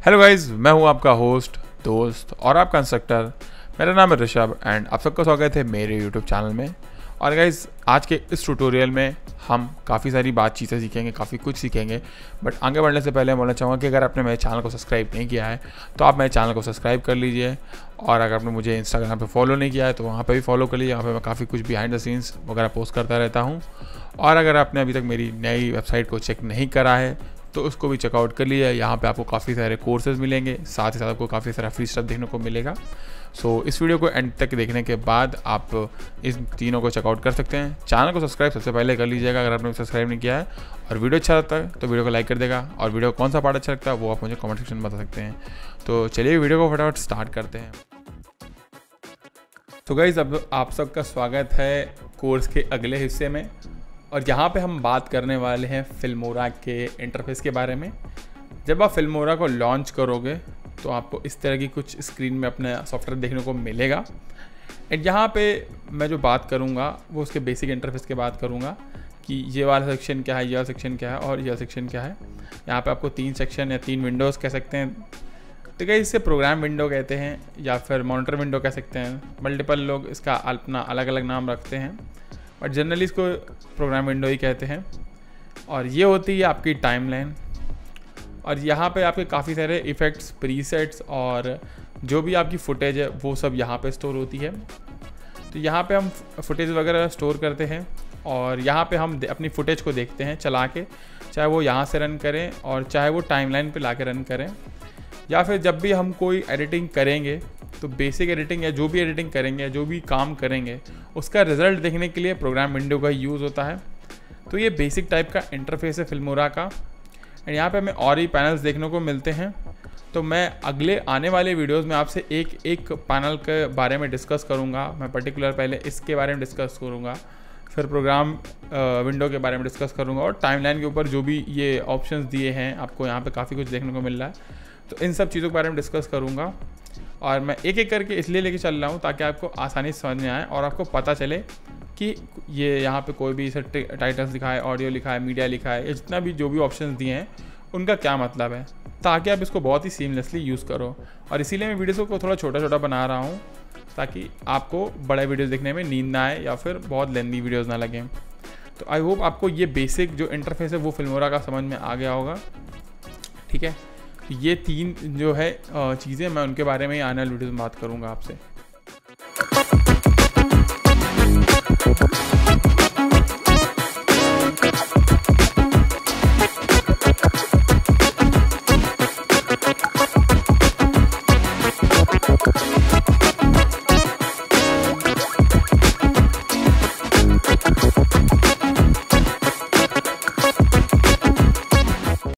Hello guys, मैं हूं आपका होस्ट, दोस्त और आपका इंस्ट्रक्टर। मेरा नाम है ऋषभ एंड आप सबका स्वागत है मेरे यूट्यूब चैनल में। और गाइज, आज के इस ट्यूटोरियल में हम काफ़ी सारी चीज़ें सीखेंगे, काफ़ी कुछ सीखेंगे। बट आगे बढ़ने से पहले मैं बोलना चाहूँगा कि अगर आपने मेरे चैनल को सब्सक्राइब नहीं किया है तो आप मेरे चैनल को सब्सक्राइब कर लीजिए। और अगर आपने मुझे इंस्टाग्राम पे फॉलो नहीं किया है तो वहाँ पे भी फॉलो कर लीजिए। वहाँ पे मैं काफ़ी कुछ बिहाइंड द सीन्स वगैरह पोस्ट करता रहता हूँ। और अगर आपने अभी तक मेरी नई वेबसाइट को चेक नहीं करा है तो उसको भी चेकआउट कर लीजिए। यहाँ पे आपको काफ़ी सारे कोर्सेज मिलेंगे, साथ ही साथ आपको काफ़ी सारा फ्री स्टफ देखने को मिलेगा। सो इस वीडियो को एंड तक देखने के बाद आप इस तीनों को चेकआउट कर सकते हैं। चैनल को सब्सक्राइब सबसे पहले कर लीजिएगा अगर आपने सब्सक्राइब नहीं किया है। और वीडियो अच्छा लगता है तो वीडियो को लाइक कर देगा। और वीडियो कौन सा पार्ट अच्छा लगता है वो आप मुझे कमेंट सेक्शन में बता सकते हैं। तो चलिए वीडियो को फटाफट स्टार्ट करते हैं। तो गाइस, अब आप सबका स्वागत है कोर्स के अगले हिस्से में। और यहाँ पे हम बात करने वाले हैं फिल्मोरा के इंटरफेस के बारे में। जब आप फिल्मोरा को लॉन्च करोगे तो आपको इस तरह की कुछ स्क्रीन में अपना सॉफ्टवेयर देखने को मिलेगा। एंड यहाँ पे मैं जो बात करूँगा वो उसके बेसिक इंटरफेस की बात करूँगा कि ये वाला सेक्शन क्या है, ये वाला सेक्शन क्या है और ये सेक्शन क्या है। यहाँ पे आपको 3 सेक्शन या 3 विंडोज़ कह सकते हैं। ठीक है, इससे प्रोग्राम विंडो कहते हैं या फिर मॉनिटर विंडो कह सकते हैं। मल्टीपल लोग इसका अपना अलग अलग नाम रखते हैं, बट जनरली इसको प्रोग्राम विंडो ही कहते हैं। और ये होती है आपकी टाइमलाइन। और यहाँ पे आपके काफ़ी सारे इफ़ेक्ट्स, प्रीसेट्स और जो भी आपकी फुटेज है वो सब यहाँ पे स्टोर होती है। तो यहाँ पे हम फुटेज वगैरह स्टोर करते हैं और यहाँ पे हम अपनी फुटेज को देखते हैं चला के, चाहे वो यहाँ से रन करें और चाहे वो टाइमलाइन पे ला के रन करें। या फिर जब भी हम कोई एडिटिंग करेंगे तो बेसिक एडिटिंग या जो भी एडिटिंग करेंगे या जो भी काम करेंगे उसका रिज़ल्ट देखने के लिए प्रोग्राम विंडो का यूज़ होता है। तो ये बेसिक टाइप का इंटरफेस है फिल्मोरा का। एंड यहाँ पे हमें और ही पैनल्स देखने को मिलते हैं। तो मैं अगले आने वाले वीडियोस में आपसे एक एक पैनल के बारे में डिस्कस करूँगा। मैं पर्टिकुलर पहले इसके बारे में डिस्कस करूँगा, फिर प्रोग्राम विंडो के बारे में डिस्कस करूँगा और टाइमलाइन के ऊपर जो भी ये ऑप्शंस दिए हैं आपको यहाँ पे काफ़ी कुछ देखने को मिल रहा है। तो इन सब चीज़ों के बारे में डिस्कस करूँगा। और मैं एक एक करके इसलिए लेके चल रहा हूँ ताकि आपको आसानी से समझ में आए और आपको पता चले कि ये यहाँ पे कोई भी टाइटल्स लिखा है, ऑडियो लिखा है, मीडिया लिखा है, या जितना भी जो भी ऑप्शंस दिए हैं उनका क्या मतलब है, ताकि आप इसको बहुत ही सीमलेसली यूज़ करो। और इसीलिए मैं वीडियोज़ को थोड़ा छोटा छोटा बना रहा हूँ ताकि आपको बड़े वीडियोज़ देखने में नींद ना आए या फिर बहुत लेंथी वीडियोज़ ना लगें। तो आई होप आपको ये बेसिक जो इंटरफेस है वो फिल्मोरा का समझ में आ गया होगा। ठीक है, ये 3 जो है चीज़ें मैं उनके बारे में ही आने वाली वीडियोज़ में बात करूँगा आपसे।